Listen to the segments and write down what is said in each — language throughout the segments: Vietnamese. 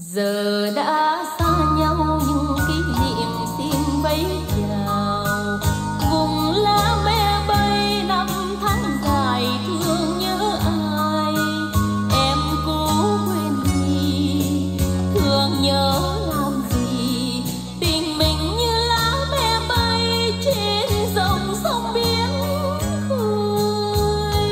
Giờ đã xa nhau nhưng kỷ niệm xin vẫy chào. Cùng lá me bay năm tháng dài thương nhớ ai. Em cố quên đi, thương nhớ làm gì. Tình mình như lá me bay trên dòng sông biển khơi.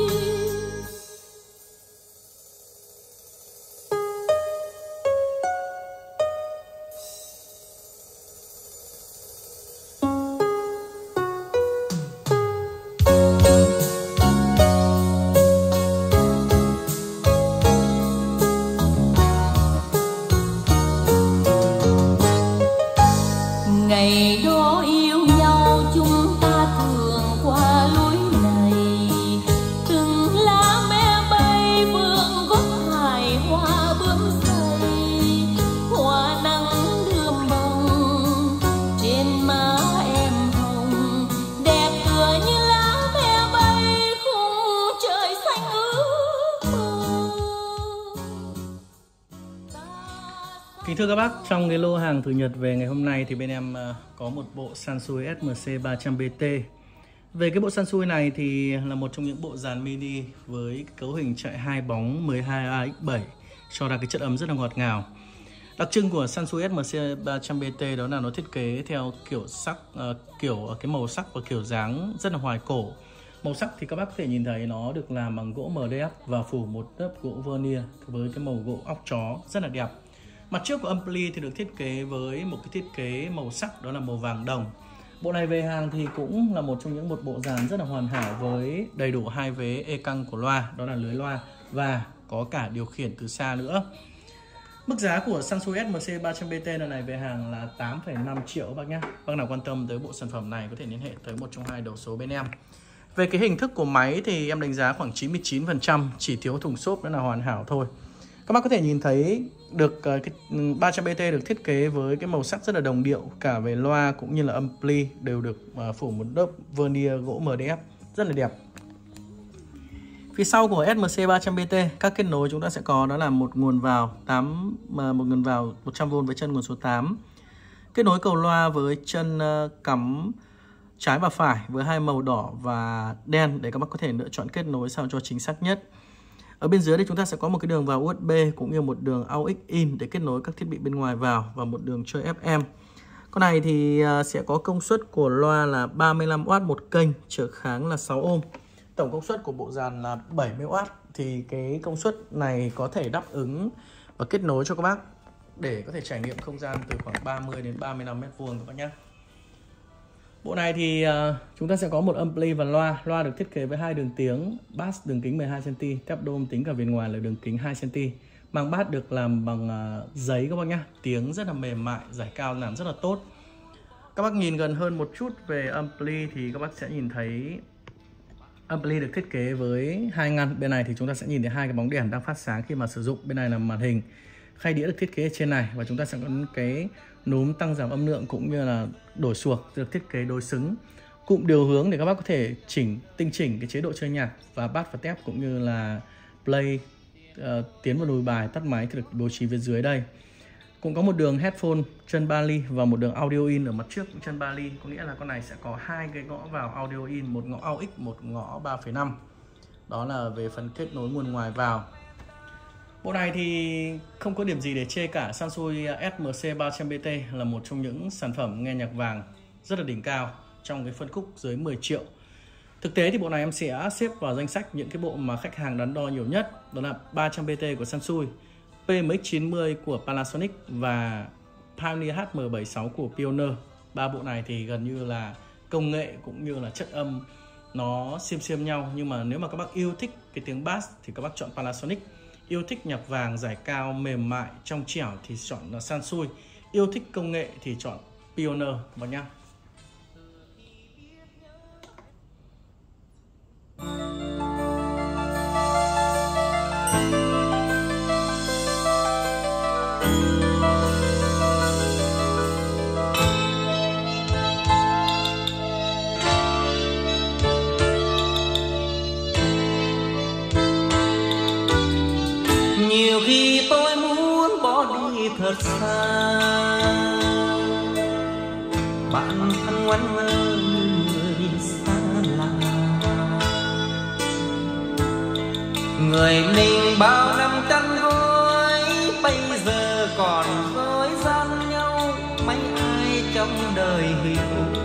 Ngày đó yêu nhau chúng ta thường qua lối này. Từng lá me bay vương gốc hài hoa bướm say. Hoa nắng đượm bồng trên má em hồng. Đẹp tựa như lá me bay khung trời xanh ước mơ. Kính thưa các bác, trong cái lô hàng từ Nhật về ngày hôm nay thì bên em có một bộ Sansui SMC 300BT. Về cái bộ Sansui này thì là một trong những bộ dàn mini với cấu hình chạy 2 bóng 12AX7 cho ra cái chất âm rất là ngọt ngào. Đặc trưng của Sansui SMC 300BT đó là nó thiết kế theo kiểu sắc, cái màu sắc và kiểu dáng rất là hoài cổ. Màu sắc thì các bác có thể nhìn thấy nó được làm bằng gỗ MDF và phủ một lớp gỗ vernier với cái màu gỗ óc chó rất là đẹp. Mặt trước của ampli thì được thiết kế với một cái thiết kế màu sắc đó là màu vàng đồng. Bộ này về hàng thì cũng là một trong những bộ dàn rất là hoàn hảo với đầy đủ hai vế e căng của loa, đó là lưới loa và có cả điều khiển từ xa nữa. Mức giá của Sansui SMC 300BT lần này về hàng là 8,5 triệu các bác nhé. Bác nào quan tâm tới bộ sản phẩm này có thể liên hệ tới một trong hai đầu số bên em. Về cái hình thức của máy thì em đánh giá khoảng 99%, chỉ thiếu thùng xốp nữa là hoàn hảo thôi. Các bác có thể nhìn thấy được cái 300BT được thiết kế với cái màu sắc rất là đồng điệu, cả về loa cũng như là ampli đều được phủ một lớp vernier gỗ MDF rất là đẹp. Phía sau của SMC 300BT, các kết nối chúng ta sẽ có đó là một nguồn vào 100V với chân nguồn số 8. Kết nối cầu loa với chân cắm trái và phải với hai màu đỏ và đen để các bác có thể lựa chọn kết nối sao cho chính xác nhất. Ở bên dưới đây chúng ta sẽ có một cái đường vào USB cũng như một đường AUX in để kết nối các thiết bị bên ngoài vào và một đường chơi FM. Con này thì sẽ có công suất của loa là 35W một kênh, trở kháng là 6 ohm. Tổng công suất của bộ dàn là 70W thì cái công suất này có thể đáp ứng và kết nối cho các bác để có thể trải nghiệm không gian từ khoảng 30 đến 35 m² các bác nhé. Bộ này thì chúng ta sẽ có một ampli và loa được thiết kế với hai đường tiếng, bass đường kính 12cm, tép đôm tính cả viền ngoài là đường kính 2cm. Màng bass được làm bằng giấy các bác nhé, tiếng rất là mềm mại, giải cao làm rất là tốt. Các bác nhìn gần hơn một chút về ampli thì các bác sẽ nhìn thấy ampli được thiết kế với hai ngăn. Bên này thì chúng ta sẽ nhìn thấy hai cái bóng đèn đang phát sáng khi mà sử dụng. Bên này là màn hình. Khay đĩa được thiết kế ở trên này và chúng ta sẽ có cái núm tăng giảm âm lượng cũng như là đổi suộc được thiết kế đối xứng. Cụm điều hướng để các bác có thể tinh chỉnh cái chế độ chơi nhạc và bass và tép cũng như là play, tiến vào lùi bài, tắt máy thì được bố trí phía dưới đây. Cũng có một đường headphone chân 3 ly và một đường audio in ở mặt trước chân 3 ly, có nghĩa là con này sẽ có hai cái ngõ vào audio in, một ngõ AUX, một ngõ 3,5. Đó là về phần kết nối nguồn ngoài vào. Bộ này thì không có điểm gì để chê cả. Sansui SMC 300BT là một trong những sản phẩm nghe nhạc vàng rất là đỉnh cao trong cái phân khúc dưới 10 triệu. Thực tế thì bộ này em sẽ xếp vào danh sách những cái bộ mà khách hàng đắn đo nhiều nhất. Đó là 300BT của Sansui, PMX90 của Panasonic và Pioneer HM76 của Pioneer. Ba bộ này thì gần như là công nghệ cũng như là chất âm nó xiêm nhau. Nhưng mà nếu mà các bác yêu thích cái tiếng bass thì các bác chọn Panasonic. Yêu thích nhạc vàng giải cao, mềm mại, trong trẻo thì chọn là Sansui. Yêu thích công nghệ thì chọn Pioneer các bác nhá. Nhiều khi tôi muốn bỏ bỏ đi thật xa. Bạn thân ngoan ngơ người xa lạ, người mình bao năm chăn gối bây giờ còn dối gian nhau. Mấy ai trong đời hiểu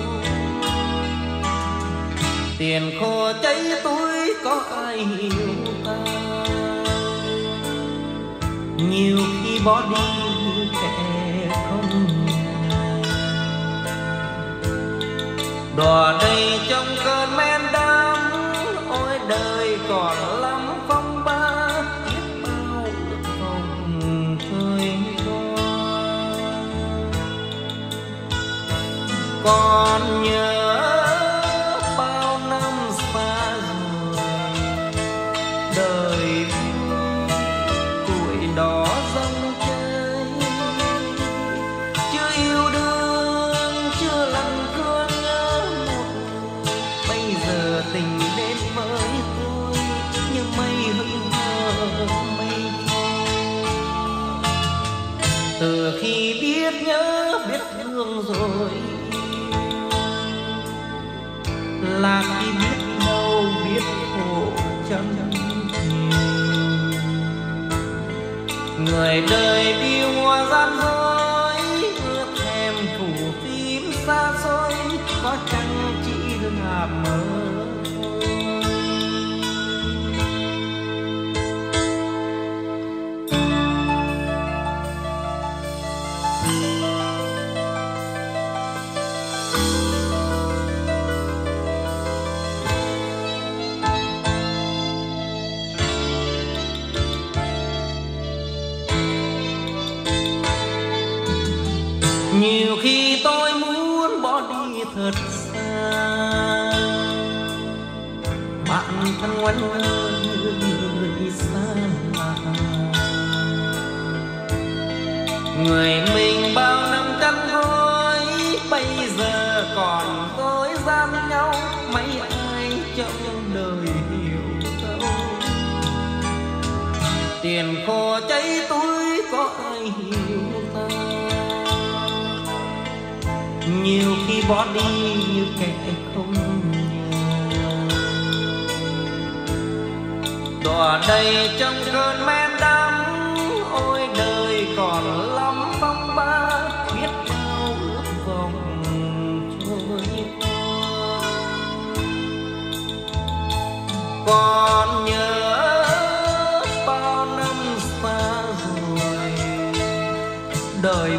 tiền khô cháy túi có ai hiểu ta. Nhiều khi bỏ đi kẻ không nhà, đò đây trong cơn men đắm. Ôi đời còn lắm phong ba, biết bao ước vọng thời qua. Còn nhớ bao năm xa rồi, đời tuổi đó dâng chơi. Chưa yêu đương, chưa lần cưa nhớ một người. Bây giờ tình đến với tôi như mây hững hờ mây trôi. Từ khi biết nhớ biết thương rồi, là khi biết đâu biết khổ chẳng nhiều. Người đời đi hoa gian dối, ước thèm phủ phím xa xôi. Có chăng chỉ là mơ thôi. Nhiều khi tôi muốn bỏ đi thật xa, bạn thân ngoan ngơ người xa lạ. Người mình bao năm chăn gối bây giờ còn dối gian nhau. Mấy ai trong đời hiểu đâu, tiền khô cháy túi có ai hiểu ta. Nhiều khi bỏ đi như kẻ không nhớ, đò đây trong cơn men đắm. Ôi đời còn lắm phong ba, biết bao ước vọng trôi qua. Còn nhớ bao năm xa rồi, đời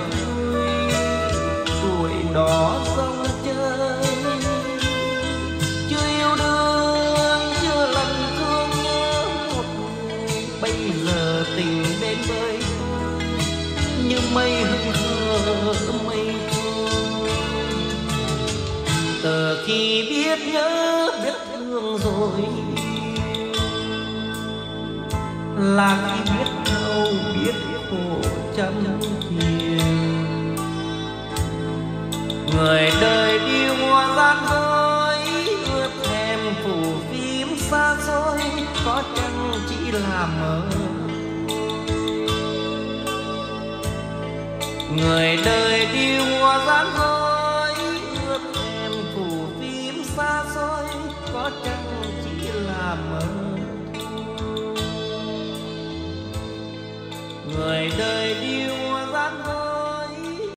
đó dòng chơi. Chưa yêu đương, chưa lần thương nhớ một người. Bây giờ tình đến với tôi như mây hững hờ mây trôi. Từ khi biết nhớ biết thương rồi, là khi biết đâu biết khổ chẳng thiền. Người đời đi hoa gian dối, ước thèm phủ phím xa xôi. Có chăng chỉ là mơ. Người đời đi